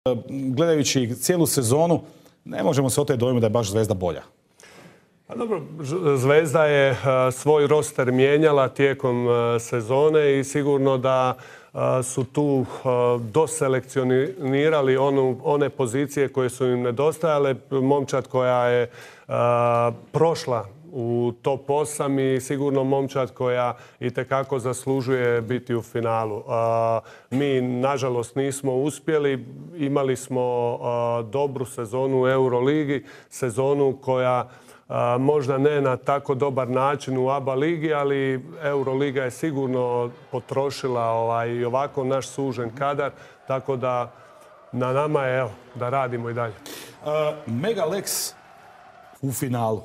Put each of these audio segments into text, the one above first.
Gledajući cijelu sezonu, ne možemo se oteti dojmu da je baš Zvezda bolja. Pa dobro, Zvezda je svoj roster mijenjala tijekom sezone i sigurno da su tu doselekcionirali one pozicije koje su im nedostajale. Momčad koja je prošla u top 8 i sigurno momčad koja itekako zaslužuje biti u finalu. Mi, nažalost, nismo uspjeli. Imali smo dobru sezonu u Euroligi, sezonu koja možda ne na tako dobar način u ABA ligi, ali Euroliga je sigurno potrošila i ovako naš sužen kadar, tako da na nama je da radimo i dalje. Mega Lex u finalu.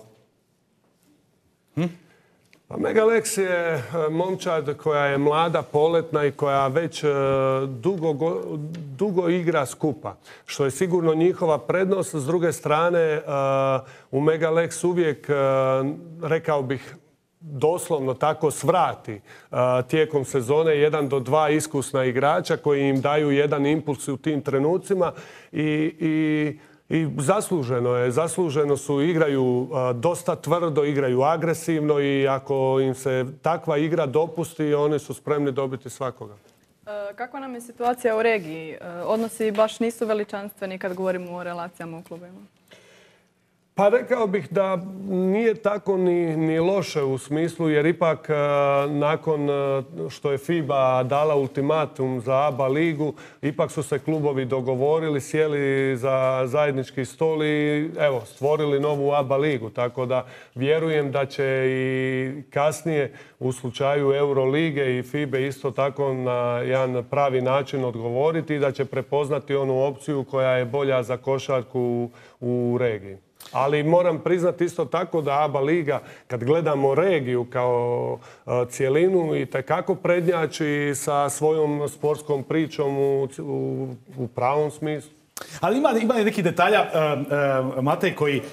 Mega Lex je momčad koja je mlada, poletna i koja već dugo igra skupa, što je sigurno njihova prednost. S druge strane, u Mega Lex uvijek, rekao bih, doslovno tako svrati tijekom sezone 1 do 2 iskusna igrača koji im daju jedan impuls u tim trenucima i zasluženo su, igraju dosta tvrdo, igraju agresivno i ako im se takva igra dopusti, oni su spremni dobiti svakoga. Kakva nam je situacija u regiji? Odnosi baš nisu veličanstveni kad govorimo o relacijama u klubima. Pa rekao bih da nije tako ni loše u smislu, jer ipak nakon što je FIBA dala ultimatum za ABA ligu, ipak su se klubovi dogovorili, sjeli za zajednički stol i stvorili novu ABA ligu. Tako da vjerujem da će i kasnije u slučaju Eurolige i FIBE isto tako na jedan pravi način odgovoriti i da će prepoznati onu opciju koja je bolja za košarku u regiji. Ali moram priznati isto tako da ABA liga, kad gledamo regiju kao cjelinu, itekako prednjači sa svojom sportskom pričom u pravom smislu. Ali ima neki detalja, Matej, koji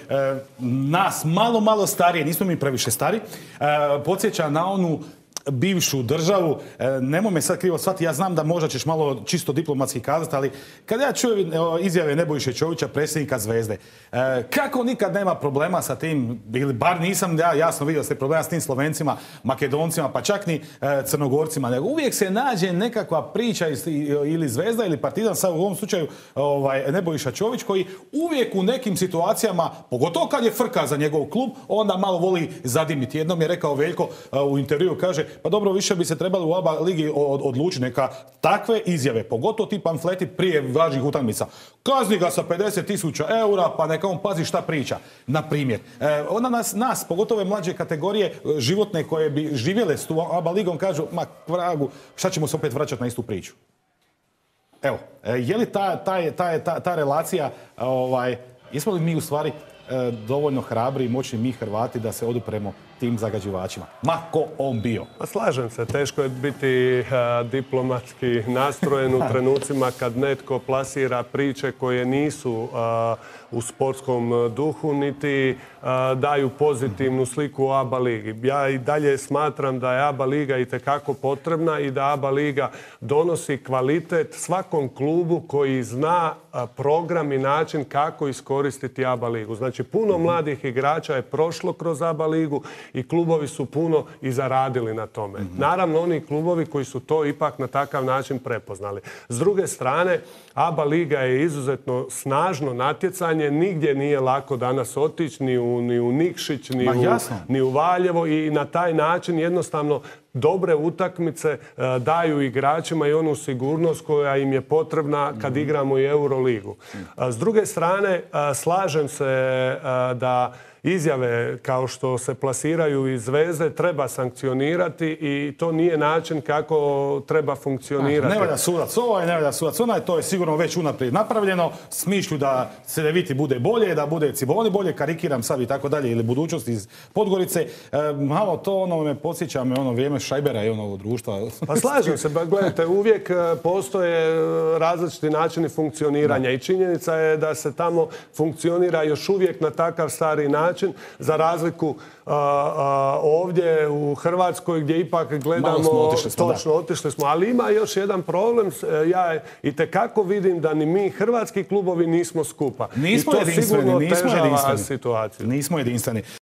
nas malo starije, nismo mi previše stari, podsjeća na onu bivšu državu. Nemoj me sad krivo shvatiti, ja znam da možda ćeš malo čisto diplomatski kazati, ali kada ja čujem izjave Nebojše Čovića, predsjednika Zvezde, kako nikad nema problema sa tim, ili bar nisam ja jasno vidio ste problema s tim Slovencima, Makedoncima, pa čak ni Crnogorcima, nego uvijek se nađe nekakva priča ili Zvezda ili Partizan, sad u ovom slučaju Nebojša Čović, koji uvijek u nekim situacijama, pogotovo kad je frka za njegov klub, onda malo voli zadimiti. Jednom je rekao Veljko u intervjuu, kaže, pa dobro, više bi se trebali u ABA ligi odlučiti, neka takve izjave, pogotovo ti pamfleti prije važnih utakmica. Kazni ga sa 50.000 eura, pa neka on pazi šta priča. Na primjer, onda nas, pogotovo mlađe kategorije životne koje bi živjele s tu ABA ligom, kažu, ma vragu, šta ćemo se opet vraćati na istu priču? Evo, je li ta relacija, jesmo li mi u stvari dovoljno hrabri i moćni mi Hrvati da se odupremo tim zagađivačima, ma ko on bio? Slažem se, teško je biti diplomatski nastrojen u trenucima kad netko plasira priče koje nisu u sportskom duhu, niti daju pozitivnu sliku o ABA ligi. Ja i dalje smatram da je ABA liga itekako potrebna i da ABA liga donosi kvalitet svakom klubu koji zna program i način kako iskoristiti ABA ligu. Znači, puno mladih igrača je prošlo kroz ABA ligu i klubovi su puno i zaradili na tome. Naravno, oni klubovi koji su to ipak na takav način prepoznali. S druge strane, ABA liga je izuzetno snažno natjecanje. Nigdje nije lako danas otići, ni u Nikšić, ni u Valjevo i na taj način jednostavno dobre utakmice daju igračima i onu sigurnost koja im je potrebna kad igramo i Euroligu. S druge strane, slažem se da izjave kao što se plasiraju iz Zvezde treba sankcionirati i to nije način kako treba funkcionirati. Ne valja sudac ovaj, ne valja sudac onaj, to je sigurno već unaprijed napravljeno. Smišlju da Cedeviti bude bolje, da bude Ciboni bolje, karikiram sad i tako dalje, ili budućnost iz Podgorice. Malo to me podsjeća ono vrijeme vrijeme Šajbera i ovo društva. Pa slažem se, gledajte, uvijek postoje različiti načini funkcioniranja i činjenica je da se tamo funkcionira još uvijek na takav stari način, za razliku ovdje u Hrvatskoj gdje ipak gledamo... Malo smo otišli smo, točno, otišli smo, ali ima još jedan problem. Ja itekako vidim da ni mi, hrvatski klubovi, nismo skupa. Nismo I to jedinstveni, sigurno nismo otežava jedinstveni. situaciju. Nismo jedinstveni.